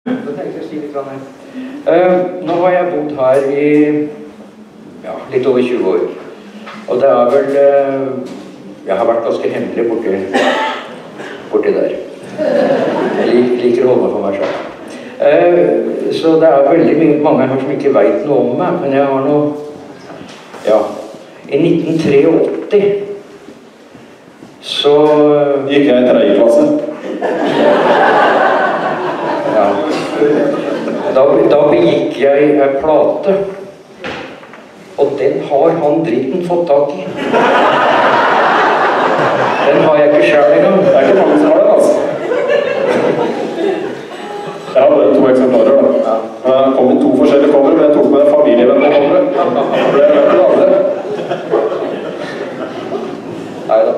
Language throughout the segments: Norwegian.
Da tenkte jeg å si litt her. Nå har jeg bodd her i litt over 20 år. Og det vel jeg har vært ganske hemmelig borti der. Jeg liker å holde meg for meg selv. Så det veldig mange her som ikke vet noe om meg, men jeg har noe i 1983 så gikk jeg i 3. klasse. Da begikk jeg en plate, og den har han dritten fått tak i. Den har jeg ikke selv engang. Det ikke mange som har den, altså. Jeg har bare 2 eksemplarer, da. Det kom i 2 forskjellige cover, men jeg tok med familievennene-coveret. Det ble med til andre. Neida.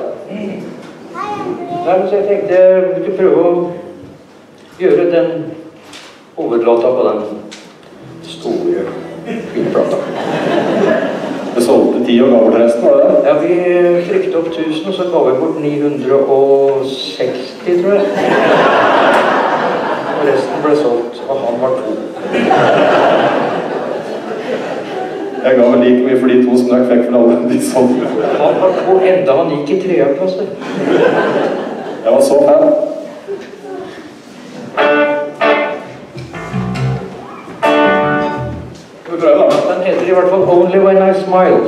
Så jeg tenkte vi skulle prøve å gjøre den hovedlåta på den store filmplata. Det solgte 10 og ga bort resten, var det det? Ja, vi trykte opp 1000, og så ga vi bort 960, tror jeg. Og resten ble solgt, og han var 2. Jeg ga vel like mye for de 2 som jeg fikk for alle de solgte. Han var 2 enda han gikk i 3. klasse. Jeg var så fan. Den heter i hvert fall Only When I Smile.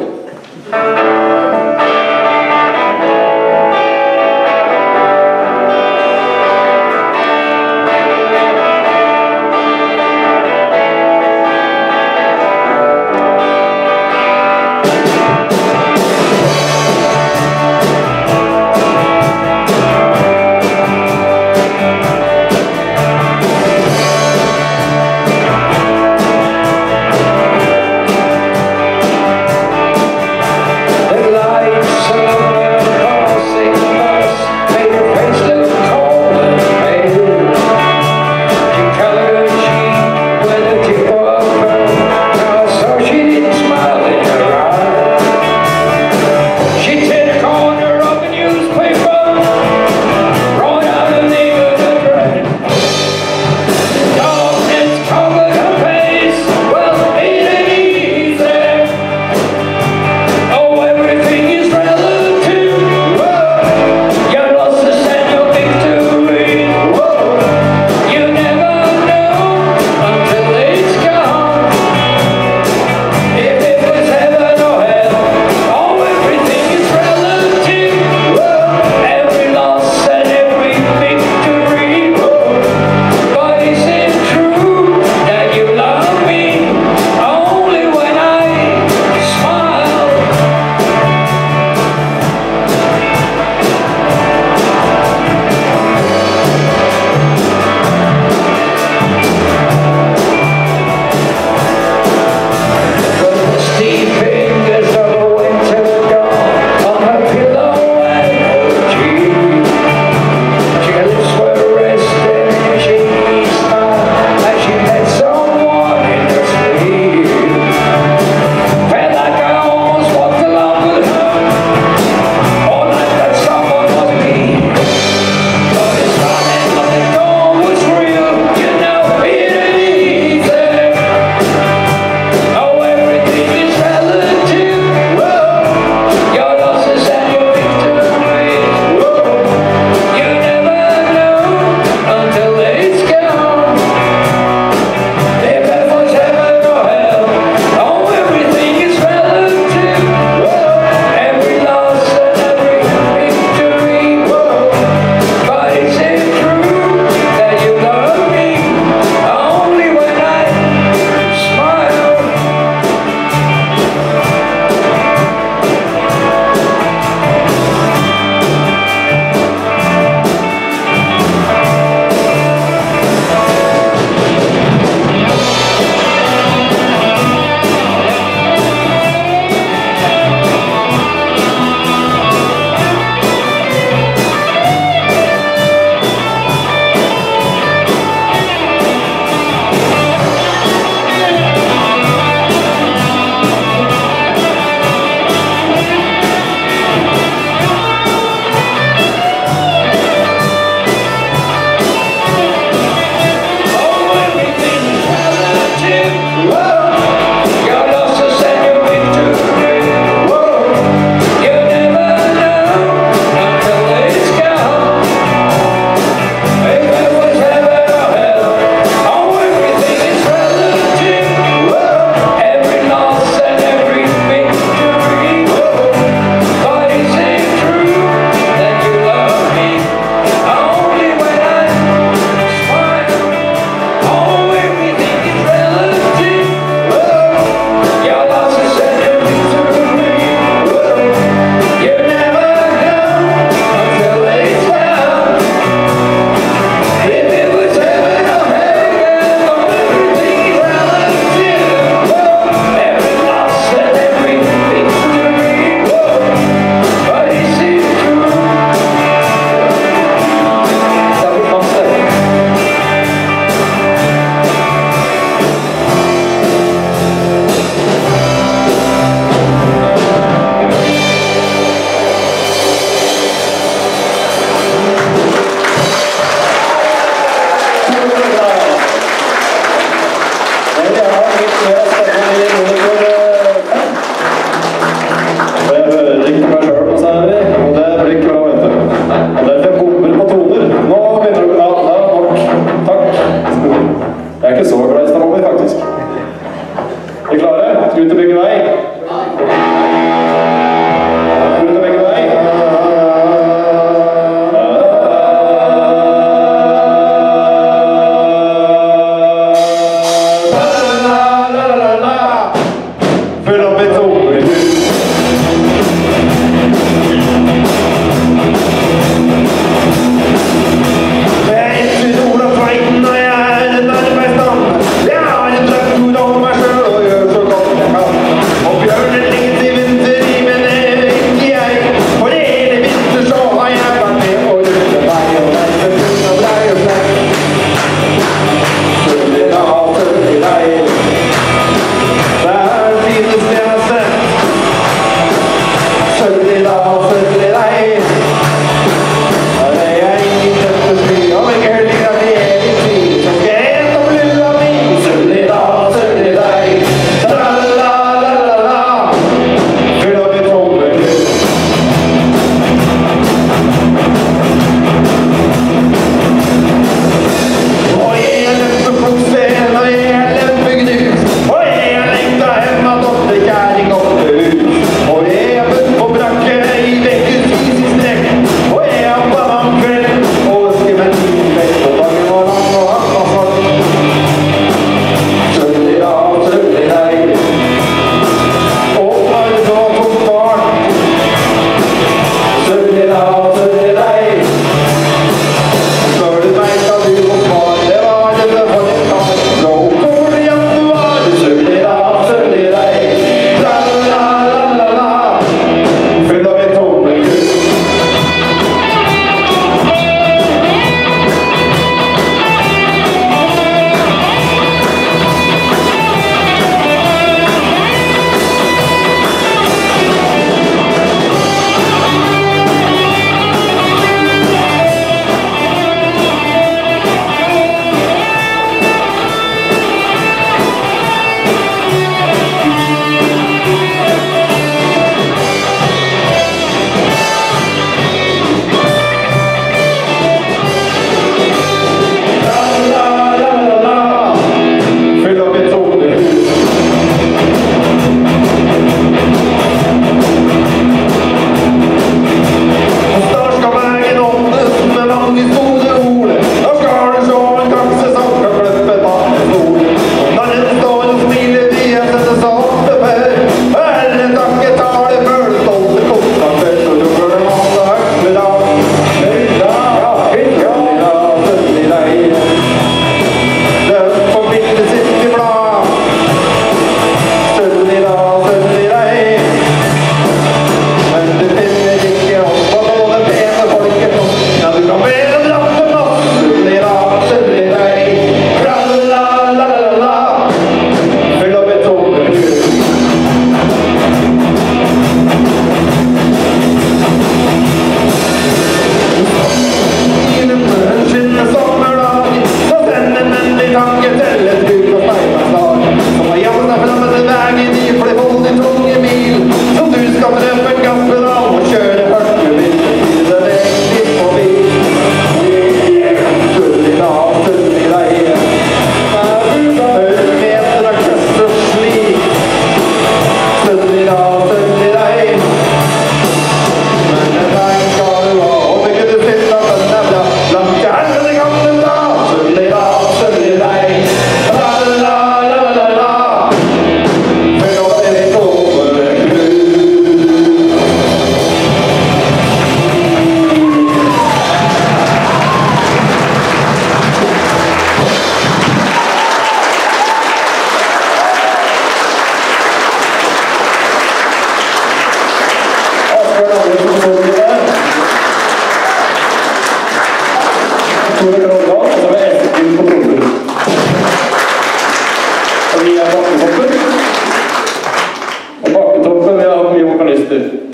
Og vi Bakketoppen. Og Bakketoppen, vi har hatt mye vokalister.